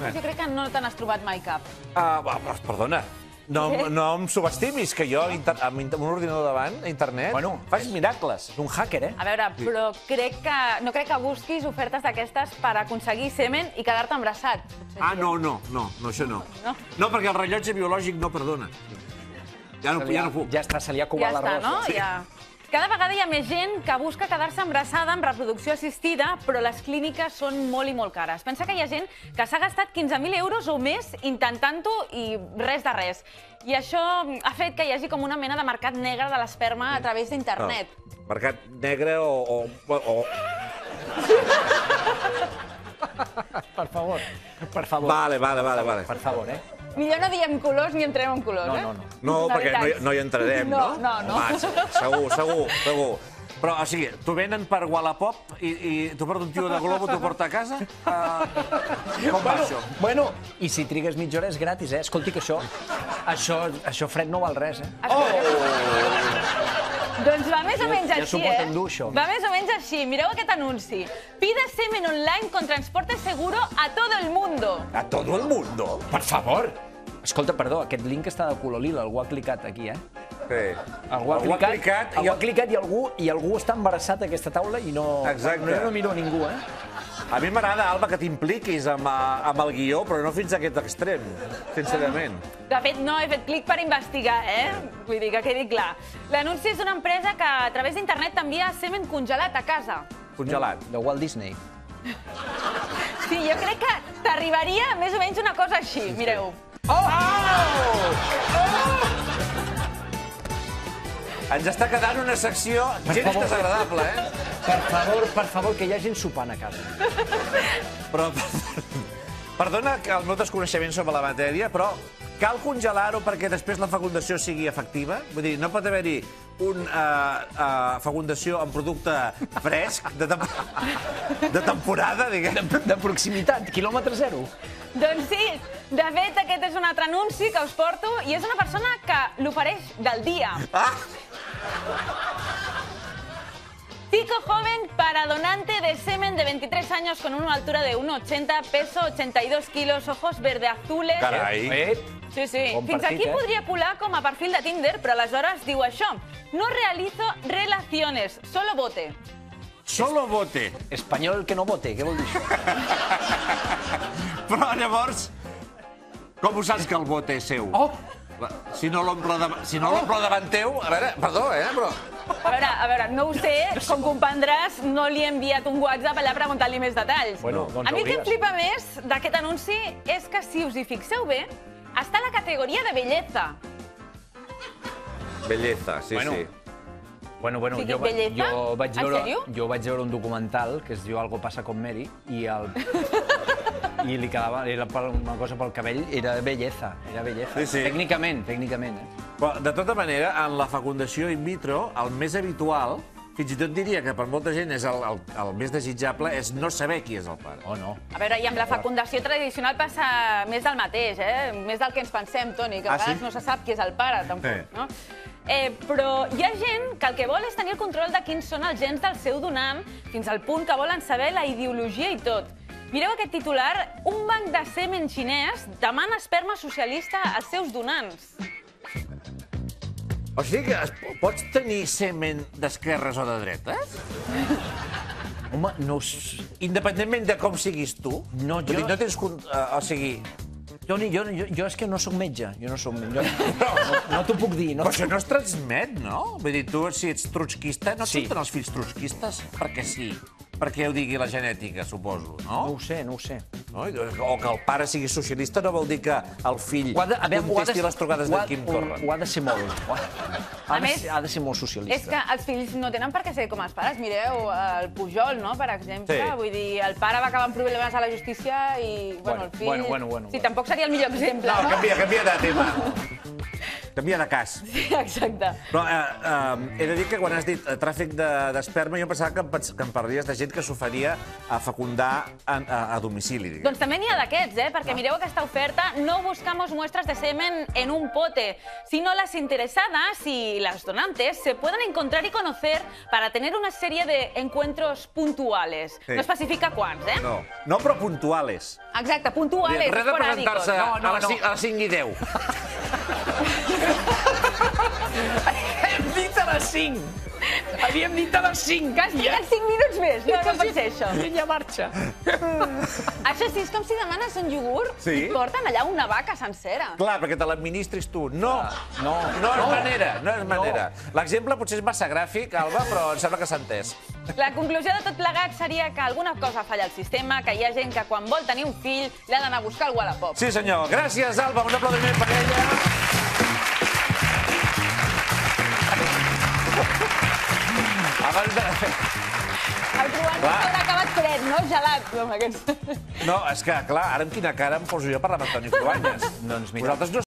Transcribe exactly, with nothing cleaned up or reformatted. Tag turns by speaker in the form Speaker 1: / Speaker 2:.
Speaker 1: nosaltres jo crec que no te n'has trobat mai cap.
Speaker 2: Perdona, no em subestimis, que jo amb un ordinador davant, a internet, faig miracles.
Speaker 3: És un hacker, eh?
Speaker 1: A veure, però crec que no crec que busquis ofertes d'aquestes per aconseguir semen i quedar-te embarassat.
Speaker 2: Ah, no, no, no, això no. No, perquè el rellotge biològic no perdona. Ja no puc.
Speaker 3: Ja està, se li ha comat l'arròs.
Speaker 1: Ja està, no? Ja. Cada vegada hi ha més gent que busca quedar-se embarassada amb reproducció assistida, però les clíniques són molt i molt cares. Pensa que hi ha gent que s'ha gastat quinze mil euros o més intentant-ho i res de res. I això ha fet que hi hagi com una mena de mercat negre de l'esperma a través d'internet.
Speaker 2: Mercat negre o...
Speaker 3: Per favor, per favor.
Speaker 2: Vale, vale, vale.
Speaker 3: Per favor, eh?
Speaker 1: Millor no diem colors ni entrem en colors, eh?
Speaker 3: No, no, no.
Speaker 2: No, perquè no hi entrarem, no?
Speaker 1: No, no, no.
Speaker 2: Segur, segur, segur. Però, o sigui, t'ho venen per Wallapop i t'ho porta un tio de Globo, t'ho porta a casa? Com va això?
Speaker 3: Bueno, i si trigues mitja hora és gratis, eh? Escolti que això, això fred no val res, eh?
Speaker 1: Oh! Doncs va més o menys així, eh?
Speaker 3: Ja s'ho pot endur, això.
Speaker 1: Va més o menys així. Mireu aquest anunci. Pide semen online con transporte seguro a todo el mundo.
Speaker 2: A todo el mundo?
Speaker 3: Per favor! Escolta, perdó, aquest link està de color lila, algú ha clicat aquí, eh?
Speaker 2: Sí.
Speaker 3: Algú ha clicat, algú ha clicat i algú està embarassat a aquesta taula i no...
Speaker 2: Exacte.
Speaker 3: Jo no miro a ningú, eh?
Speaker 2: A mi m'agrada, Alba, que t'impliquis amb el guió, però no fins a aquest extrem, sincerament.
Speaker 1: De fet, no he fet clic per investigar, eh? Vull dir que quedi clar. L'anunci és d'una empresa que a través d'internet t'envia semen congelat a casa.
Speaker 2: Congelat.
Speaker 3: De Walt Disney.
Speaker 1: Sí, jo crec que t'arribaria més o menys una cosa així, mireu.
Speaker 2: Oh! Ens està quedant una secció gens desagradable, eh?
Speaker 3: Per favor, per favor, que hi ha gent sopant a casa.
Speaker 2: Però, perdona el meu desconeixement sobre la matèria, però cal congelar-ho perquè després la fecundació sigui efectiva? Vull dir, no pot haver-hi una fecundació amb producte fresc, de temporada, diguem.
Speaker 3: De proximitat, quilòmetre zero.
Speaker 1: Doncs sí, de fet, aquest és un altre anunci que us porto i és una persona que l'ofereix del dia.
Speaker 2: Ah!
Speaker 1: Chico joven para donante de semen de veintitrés años con una altura de uno ochenta, peso ochenta y dos kilos, ojos verde-azules...
Speaker 2: Carai!
Speaker 1: Sí, sí. Fins aquí podria colar com a perfil de Tinder, però aleshores diu això. No realizo relaciones, solo bote.
Speaker 2: Solo bote.
Speaker 3: Espanyol que no bote, què vol dir això?
Speaker 2: Però llavors, com ho saps que el bote és seu?
Speaker 3: Oh!
Speaker 2: Si no l'omple davant teu... A veure, perdó, eh, però...
Speaker 1: A veure, a veure, no ho sé, com comprendràs, no li he enviat un WhatsApp allà preguntant-li més detalls. A mi el que em flipa més d'aquest anunci és que, si us hi fixeu bé, està a la categoria de belleza.
Speaker 2: Belleza, sí, sí.
Speaker 3: Bueno, bueno, jo vaig veure un documental que es diu Algo pasa con Mary i el... i li quedava una cosa pel cabell, era belleza, era belleza. Tècnicament, tècnicament.
Speaker 2: De tota manera, en la fecundació in vitro, el més habitual, fins i tot diria que per molta gent és el més desitjable, és no saber qui és el pare.
Speaker 3: Oh, no.
Speaker 1: A veure, i amb la fecundació tradicional passa més del mateix, eh? Més del que ens pensem, Toni, que a vegades no se sap qui és el pare, tampoc, no? Però hi ha gent que el que vol és tenir el control de quins són els gens del seu donant, fins al punt que volen saber la ideologia i tot. Mireu aquest titular, un banc de semen xinès demana esperma socialista als seus donants.
Speaker 2: O sigui que pots tenir semen d'esquerres o de dretes?
Speaker 3: Home, no...
Speaker 2: Independentment de com siguis tu?
Speaker 3: No, jo...
Speaker 2: No tens... O sigui...
Speaker 3: Toni, jo és que no soc metge. Jo no soc metge. No t'ho puc dir.
Speaker 2: Però això no es transmet, no? Vull dir, tu, si ets trotskista, no surten els fills trotskistes perquè sí. Perquè ho digui la genètica, suposo, no?
Speaker 3: No ho sé, no ho sé.
Speaker 2: O que el pare sigui socialista no vol dir que el fill contesti les trucades de Quim Torra.
Speaker 3: Ho ha de ser molt. Ha de ser molt socialista.
Speaker 1: És que els fills no tenen per què ser com els pares. Mireu, el Pujol, no?, per exemple. Vull dir, el pare va acabar amb problemes a la justícia i, bueno, el fill...
Speaker 3: Bueno, bueno, bueno.
Speaker 1: Sí, tampoc seria el millor exemple,
Speaker 2: no? No, canvia, canvia de tema. canvia de cas.
Speaker 1: Sí, exacte.
Speaker 2: Però he de dir que quan has dit tràfic d'esperma, jo pensava que em parlies de gent que s'oferia a fecundar a domicili.
Speaker 1: Doncs també n'hi ha d'aquests, eh? Perquè mireu aquesta oferta, no buscamos muestras de semen en un pote, sino las interesadas y las donantes se pueden encontrar y conocer para tener una serie de encuentros puntuales. No especifica quants, eh?
Speaker 2: No, no, però puntuales.
Speaker 1: Exacte, puntuales,
Speaker 2: esporàdicos. Res de presentar-se a les cinc i deu.
Speaker 3: Hem dit a les cinc. Havíem dit a les cinc.
Speaker 1: Que has trigat cinc minuts més. No, no pot ser això.
Speaker 3: I ja marxa.
Speaker 1: Això sí, és com si demanes un iogurt i et porten allà una vaca sencera.
Speaker 2: Clar, perquè te l'administris tu. No, no, no és manera, no és manera. L'exemple potser és massa gràfic, Alba, però em sembla que s'ha entès.
Speaker 1: La conclusió de tot plegat seria que alguna cosa falla al sistema, que hi ha gent que quan vol tenir un fill l'ha d'anar a buscar al Wallapop.
Speaker 2: Sí, senyor. Gràcies, Alba. Un aplaudiment per ella. Abans de...
Speaker 1: El cruanyes haurà acabat fred, no? Gelat.
Speaker 2: No, és que, clar, ara amb quina cara em poso jo per l'Antoni Cruanyes.
Speaker 3: Doncs mira...